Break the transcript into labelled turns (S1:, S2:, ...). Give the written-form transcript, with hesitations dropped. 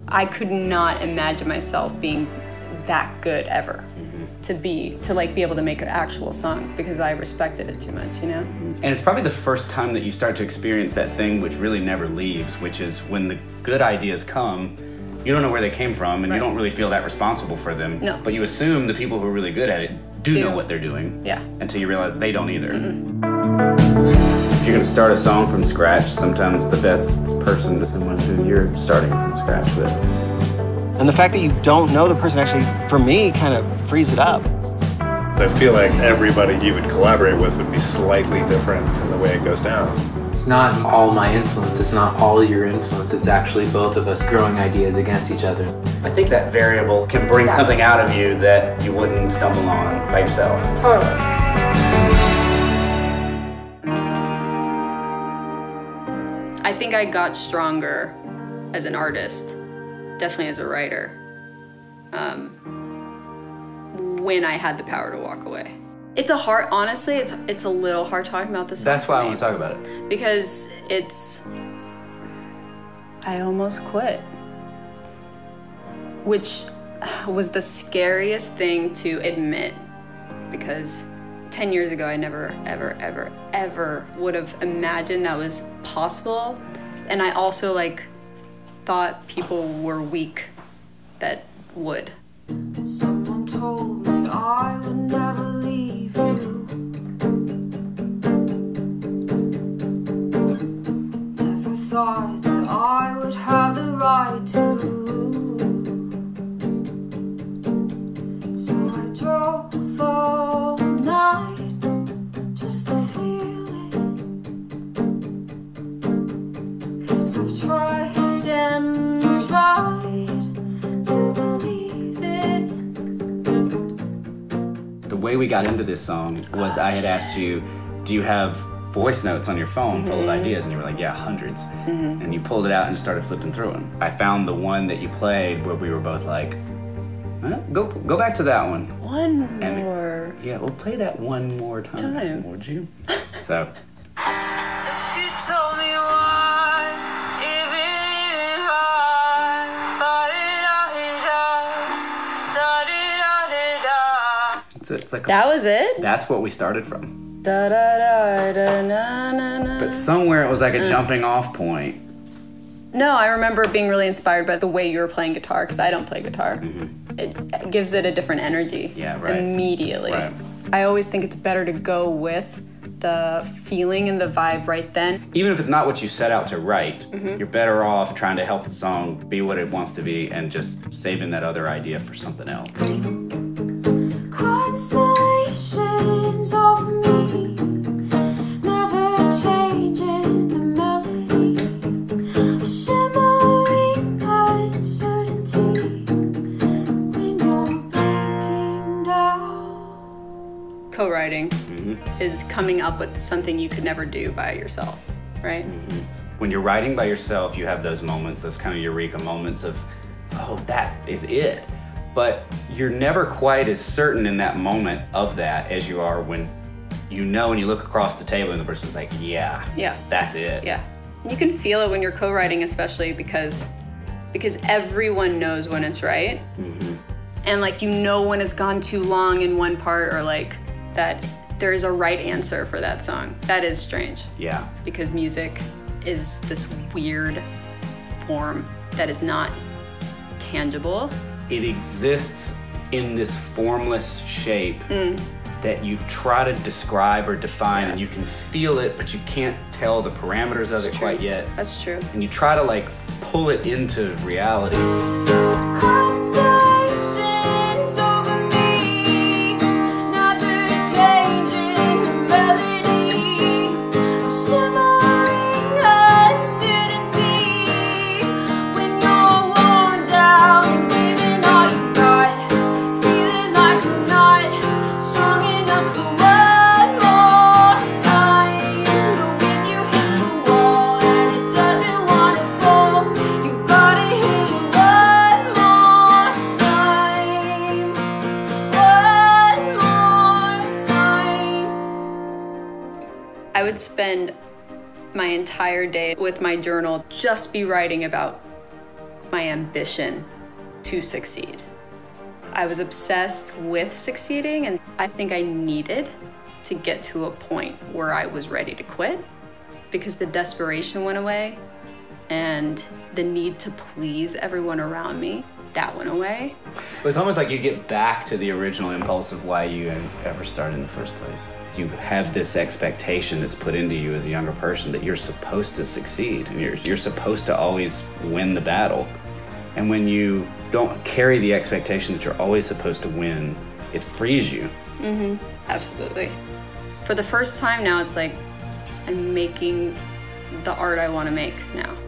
S1: I could not imagine myself being that good ever. To be able to make an actual song, because I respected it too much, you know?
S2: And it's probably the first time that you start to experience that thing which really never leaves, which is when the good ideas come, you don't know where they came from, and you don't really feel that responsible for them.
S1: No.
S2: But you assume the people who are really good at it do know what they're doing.
S1: Yeah.
S2: Until you realize they don't either. If you're gonna start a song from scratch, sometimes the best person is someone who you're starting from scratch with.
S3: And the fact that you don't know the person actually, for me, kind of frees it up.
S4: I feel like everybody you would collaborate with would be slightly different in the way it goes down.
S5: It's not all my influence, it's not all your influence, it's actually both of us throwing ideas against each other.
S2: I think that variable can bring something out of you that you wouldn't stumble on by yourself.
S1: Totally. I think I got stronger as an artist, definitely as a writer, when I had the power to walk away. It's honestly, it's a little hard talking about this.
S2: That's why I want to talk about it.
S1: Because I almost quit. Which was the scariest thing to admit, because 10 years ago I never, ever, ever, ever would have imagined that was possible. And I also thought people were weak that would.
S6: Someone told me I would never leave you. Never thought that I would have the right to. So I drove all night just to feel it. 'Cause I've tried and tried to believe it.
S2: The way we got into this song was I had asked you, do you have voice notes on your phone full of ideas? And you were like, yeah, hundreds. And you pulled it out and started flipping through them. I found the one that you played where we were both like, huh? Go back to that one.
S1: One more.
S2: Yeah, we'll play that one more time. Would you? So.
S6: If you told me why, if it even hard, da-da-da-da-da.
S2: It's like
S1: That was it?
S2: That's what we started from.
S1: Da da da da na na na.
S2: But somewhere it was like a jumping off point.
S1: No, I remember being really inspired by the way you were playing guitar, because I don't play guitar. It gives it a different energy.
S2: Yeah, right.
S1: Immediately.
S2: Right.
S1: I always think it's better to go with the feeling and the vibe right then.
S2: Even if it's not what you set out to write, you're better off trying to help the song be what it wants to be and just saving that other idea for something else.
S6: Constellations of me, never changing the melody, a shimmering uncertainty when you're breaking down.
S1: Co-writing is coming up with something you could never do by yourself, right?
S2: When you're writing by yourself, you have those moments, those kind of eureka moments of, oh, that is it. But you're never quite as certain in that moment of that as you are when you know and you look across the table and the person's like, yeah, that's it.
S1: Yeah. You can feel it when you're co-writing, especially because everyone knows when it's right. And you know when it's gone too long in one part, or that there is a right answer for that song. That is strange.
S2: Yeah.
S1: Because music is this weird form that is not tangible.
S2: It exists in this formless shape that you try to describe or define, and you can feel it, but you can't tell the parameters of it quite yet.
S1: That's true.
S2: And you try to pull it into reality.
S6: Constellations over me, never changing the melody, a shimmering uncertainty when you're worn down.
S1: I would spend my entire day with my journal, just be writing about my ambition to succeed. I was obsessed with succeeding, and I think I needed to get to a point where I was ready to quit because the desperation went away and the need to please everyone around me, that went away.
S2: It was almost like you get back to the original impulse of why you ever started in the first place. You have this expectation that's put into you as a younger person that you're supposed to succeed and you're supposed to always win the battle. And when you don't carry the expectation that you're always supposed to win, it frees you.
S1: Absolutely. For the first time now, it's like I'm making the art I want to make now.